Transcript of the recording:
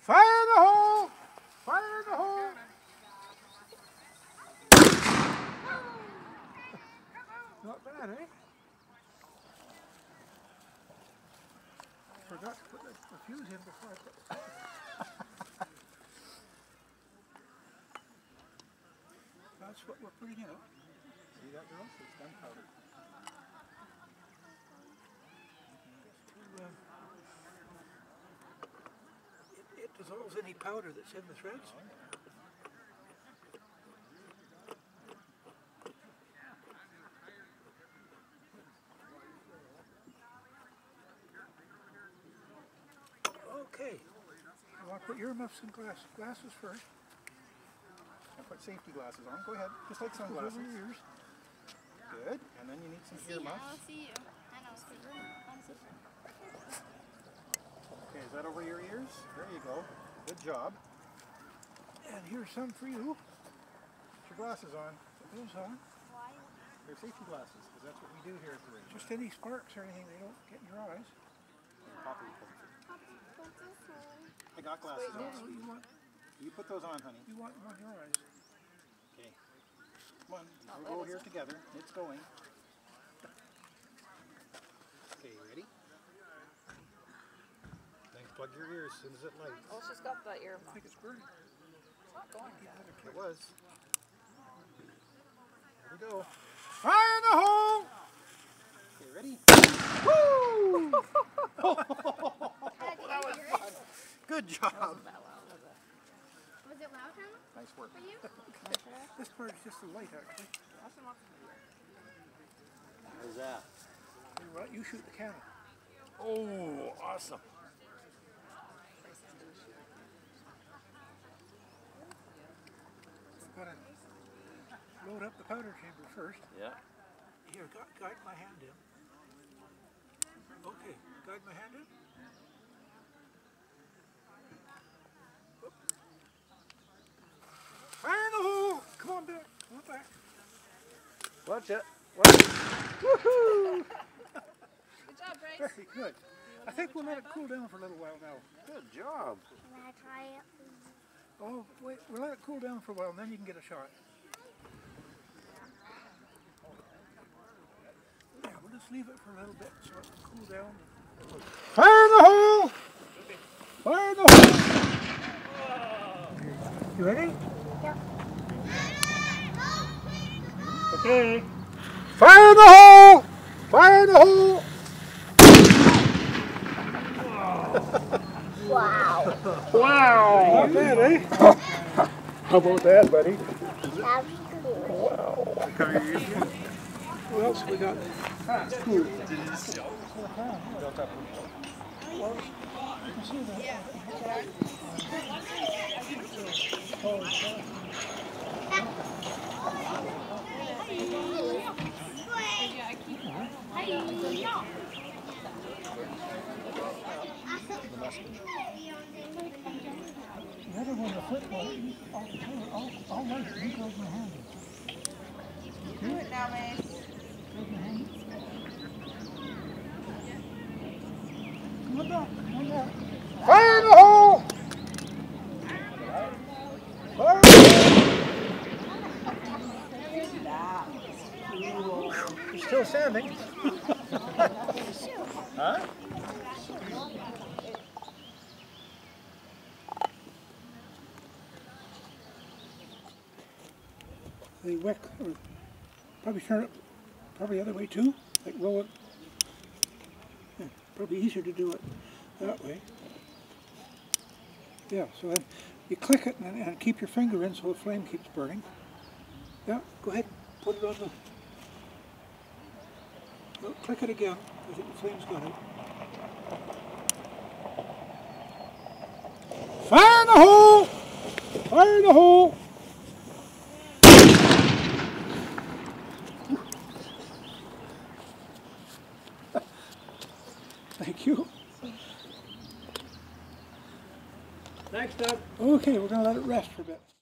Fire in the hole! Fire in the hole! Not bad, eh? Forgot to put the fuse in before I put That's what we're putting out. See that, girls? It's gunpowder. It dissolves any powder that's in the threads. Okay. I want to put earmuffs and glasses first. I'll put safety glasses on. Go ahead. Just like sunglasses. Over your ears. Good. And then you need some earmuffs. I don't see you. I don't see you. Okay, is that over your ears? There you go. Good job. And here's some for you. Put your glasses on. Put those on. Why? They're safety glasses, because that's what we do here at the range. Just any sparks or anything, they don't get in your eyes. Poppy pokes it. I got glasses No, on. you want You put those on, honey. them on your eyes. Okay. Come on. We'll go here together. It's going. Okay, ready? Then plug your ears as soon as it lights. Oh, she's got the I earmuff. think it's burning. It's not going yet. It was. There we go. Fire in the hole! Okay, ready? Woo! That was fun. Good job. Was it loud, Hannah? Nice work. For you? This part is just the light, actually. How's that? You know what? You shoot the cannon. Oh, awesome. I've got to load up the powder chamber first. Yeah. Here, guide my hand in. Okay, guide my hand in. Fire in the hole! Come on back. Come on back. Watch it. Watch it. Woohoo! Good job, Bryce. Very good. I think we'll let it cool down for a little while now. Good job. Can I try it? Oh, wait, we'll let it cool down for a while and then you can get a shot. Yeah, we'll just leave it for a little bit so it can cool down. Fire in the hole! Fire in the hole! You ready? Yep. Okay. Fire in the hole! Fire in the hole! Wow. Wow! Not bad, eh? How about that, buddy? That's cool. Wow. What else we got? Cool. The other one, the football, I'll let it. You close my hand. Do it now, Mace. Come on back. Come on back. Fire in the hole! Fire in the hole! You're still standing. Huh? The wick, or probably turn it probably the other way too, like roll it. Yeah, probably easier to do it that way. Yeah, so then you click it and keep your finger in so the flame keeps burning. Yeah, go ahead, put it on the... Well, click it again. I think the flame's got it. Fire in the hole! Fire in the hole! Thank you. Thanks, Doug. Okay, we're going to let it rest for a bit.